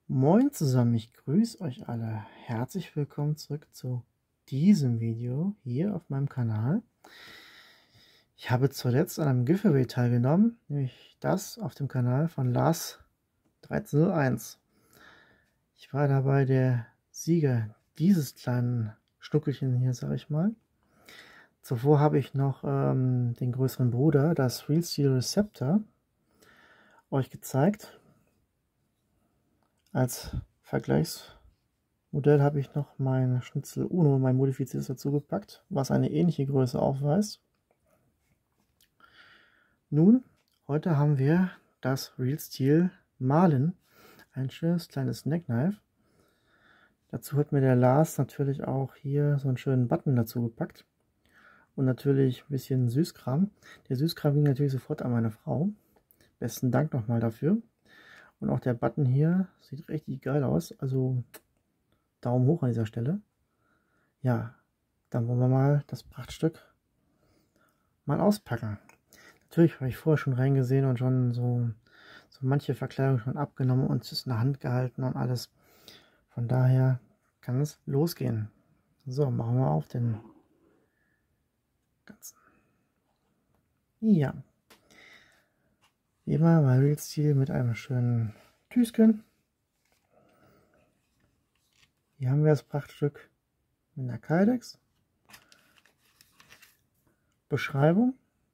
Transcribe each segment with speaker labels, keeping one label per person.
Speaker 1: Moin zusammen, ich grüße euch alle. Herzlich willkommen zurück zu diesem Video hier auf meinem Kanal. Ich habe zuletzt an einem Giveaway teilgenommen, nämlich das auf dem Kanal von Lars 1301. Ich war dabei der Sieger dieses kleinen Schnuckelchen hier, sage ich mal. Zuvor habe ich noch den größeren Bruder, das Real Steel Receptor, euch gezeigt. Als Vergleichsmodell habe ich noch mein Schnitzel Uno, mein modifiziertes, dazu gepackt, was eine ähnliche Größe aufweist. Nun, heute haben wir das Real Steel Marlin, ein schönes kleines Neckknife. Dazu hat mir der Lars natürlich auch hier so einen schönen Button dazu gepackt und natürlich ein bisschen Süßkram. Der Süßkram ging natürlich sofort an meine Frau. Besten Dank nochmal dafür. Und auch der Button hier sieht richtig geil aus, also Daumen hoch an dieser Stelle. Ja, dann wollen wir mal das Prachtstück mal auspacken. Natürlich habe ich vorher schon reingesehen und schon so manche Verkleidung schon abgenommen und es ist in der Hand gehalten und alles. Von daher kann es losgehen. So, machen wir auf den ganzen. Ja. Wie immer bei Real Steel mit einem schönen Tüschen. Hier haben wir das Prachtstück mit einer Kydex. Beschreibung.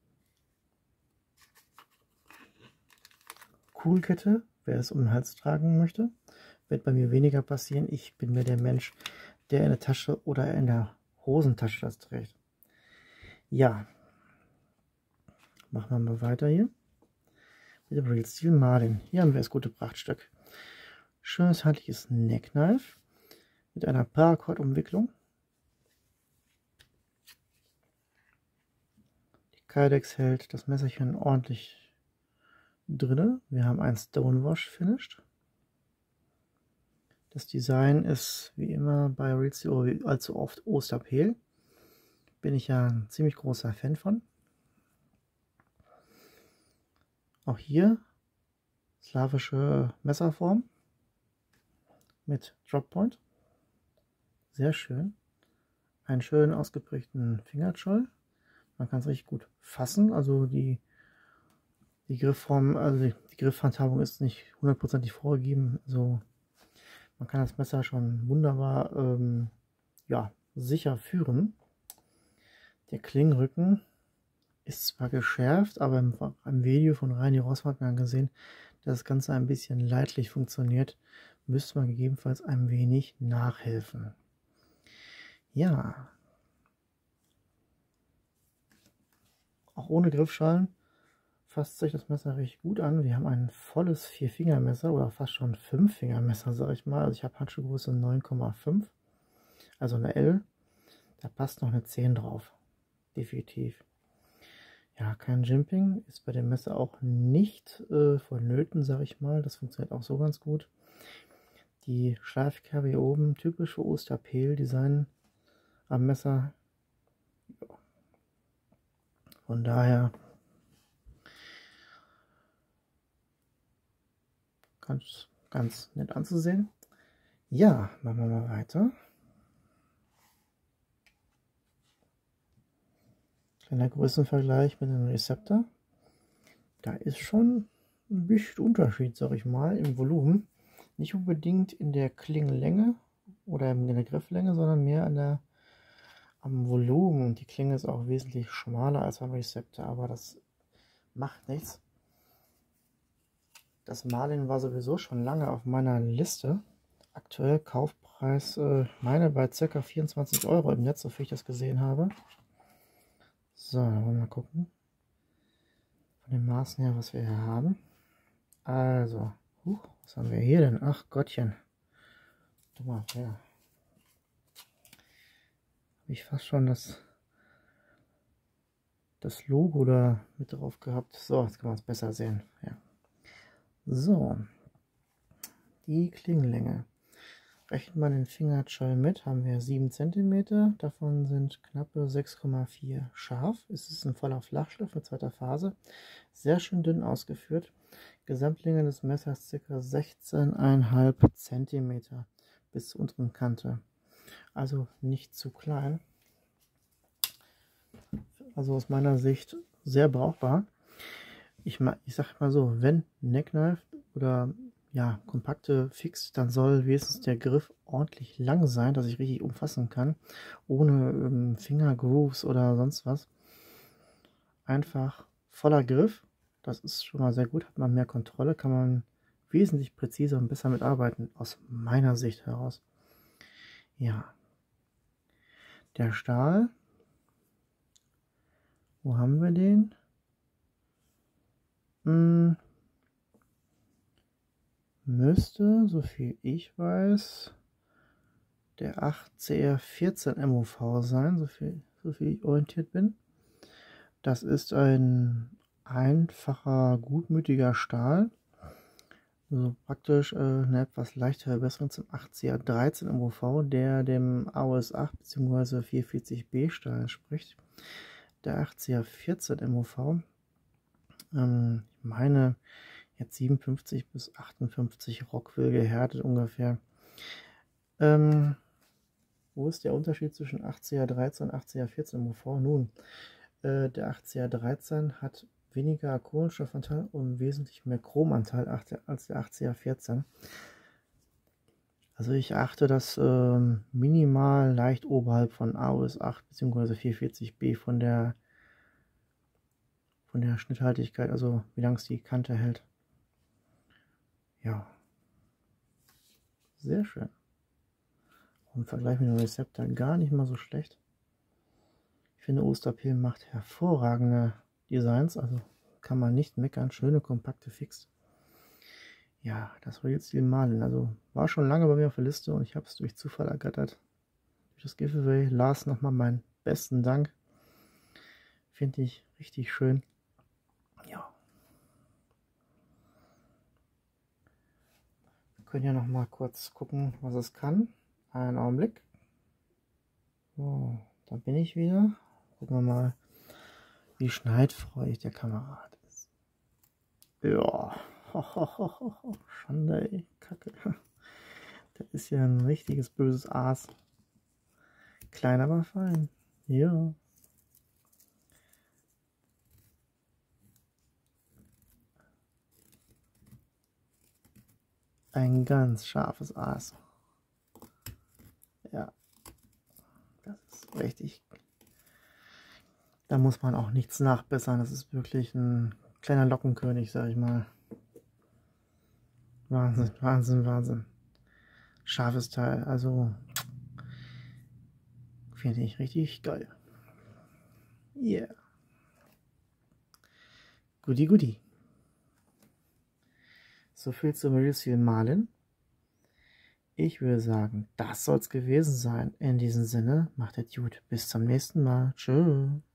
Speaker 1: Kugelkette, wer es um den Hals tragen möchte. Wird bei mir weniger passieren. Ich bin mir der Mensch, der in der Tasche oder in der Hosentasche das trägt. Ja. Machen wir mal weiter hier. Mit dem Real Steel Marlin. Hier haben wir das gute Prachtstück. Schönes handliches Neckknife mit einer Paracord-Umwicklung. Die Kydex hält das Messerchen ordentlich drinne. Wir haben ein Stonewash finished. Das Design ist wie immer bei Real Steel wie allzu oft Osterpel. Bin ich ja ein ziemlich großer Fan von. Auch hier slawische Messerform mit Droppoint. Sehr schön. Einen schön ausgeprägten Fingerzoll. Man kann es richtig gut fassen. Also die Griffform, also die Griffhandhabung ist nicht hundertprozentig vorgegeben. Also man kann das Messer schon wunderbar ja, sicher führen. Der Klingenrücken ist zwar geschärft, aber im Video von Reini Rossmann hat man gesehen, dass das Ganze ein bisschen leidlich funktioniert. Müsste man gegebenenfalls ein wenig nachhelfen. Ja. Auch ohne Griffschalen fasst sich das Messer recht gut an. Wir haben ein volles 4-Finger-Messer oder fast schon 5-Finger-Messer, sage ich mal. Also ich habe Handschuhgröße 9,5, also eine L. Da passt noch eine 10 drauf. Definitiv. Ja, kein Jimping ist bei dem Messer auch nicht vonnöten, sage ich mal. Das funktioniert auch so ganz gut. Die Schleifkerbe hier oben, typisch für Osterpel-Design am Messer. Von daher ganz nett anzusehen. Ja, machen wir mal weiter. Kleiner Größenvergleich mit dem Receptor. Da ist schon ein bisschen Unterschied, sag ich mal, im Volumen. Nicht unbedingt in der Klingenlänge oder in der Grifflänge, sondern mehr am Volumen. Und die Klinge ist auch wesentlich schmaler als beim Receptor, aber das macht nichts. Das Marlin war sowieso schon lange auf meiner Liste. Aktuell Kaufpreis, meine bei ca. 24 € im Netz, so viel ich das gesehen habe. So, dann wollen wir mal gucken. Von den Maßen her, was wir hier haben. Also, was haben wir hier denn? Ach Gottchen. Dummer Fehler. Habe ich fast schon das Logo da mit drauf gehabt. So, jetzt kann man es besser sehen. Ja. So, die Klingenlänge. Rechnet man den Fingerzoll mit, haben wir 7 cm. Davon sind knappe 6,4 scharf. Es ist ein voller Flachschliff mit zweiter Phase. Sehr schön dünn ausgeführt. Gesamtlänge des Messers ca. 16,5 cm bis zur unteren Kante. Also nicht zu klein. Also aus meiner Sicht sehr brauchbar. Ich sage mal so, wenn Neckknife oder ja, kompakte Fix, dann soll wenigstens der Griff ordentlich lang sein, dass ich richtig umfassen kann, ohne Fingergrooves oder sonst was. Einfach voller Griff, das ist schon mal sehr gut, hat man mehr Kontrolle, kann man wesentlich präziser und besser mitarbeiten, aus meiner Sicht heraus. Ja, der Stahl, wo haben wir den? Müsste, so viel ich weiß, der 8CR14 MOV sein, so viel ich orientiert bin. Das ist ein einfacher, gutmütiger Stahl. Also praktisch eine etwas leichtere Verbesserung zum 8CR13 MOV, der dem AOS 8 bzw. 440B Stahl entspricht. Der 8CR14 MOV, ich meine jetzt 57 bis 58 Rockwool gehärtet ungefähr. Wo ist der Unterschied zwischen 8CR13 und 8CR14 MOV? Nun, der 8CR13 hat weniger Kohlenstoffanteil und wesentlich mehr Chromanteil als der 8CR14. Also ich achte das minimal leicht oberhalb von AOS 8 bzw. 440B von der Schnitthaltigkeit, also wie lang es die Kante hält. Ja, sehr schön. Im Vergleich mit dem Receptor gar nicht mal so schlecht. Ich finde, Osterpil macht hervorragende Designs, also kann man nicht meckern. Schöne, kompakte Fix. Ja, das Real Steel Marlin, also war schon lange bei mir auf der Liste und ich habe es durch Zufall ergattert. Durch das Giveaway. Lars, nochmal meinen besten Dank. Finde ich richtig schön. Ja. Wir können ja noch mal kurz gucken, was es kann. Einen Augenblick. So, da bin ich wieder. Gucken wir mal, wie schneidfreudig der Kamerad ist. Ja, Schande, ey, Kacke. Das ist ja ein richtiges böses Aas. Klein, aber fein. Ja. Ein ganz scharfes Aas. Ja. Das ist richtig. Da muss man auch nichts nachbessern. Das ist wirklich ein kleiner Lockenkönig, sag ich mal. Wahnsinn, Wahnsinn, Wahnsinn. Scharfes Teil. Also finde ich richtig geil. Yeah. Goodie, goodie. So viel zum Real Steel Marlin. Ich würde sagen, das soll es gewesen sein. In diesem Sinne, macht es gut. Bis zum nächsten Mal. Tschüss.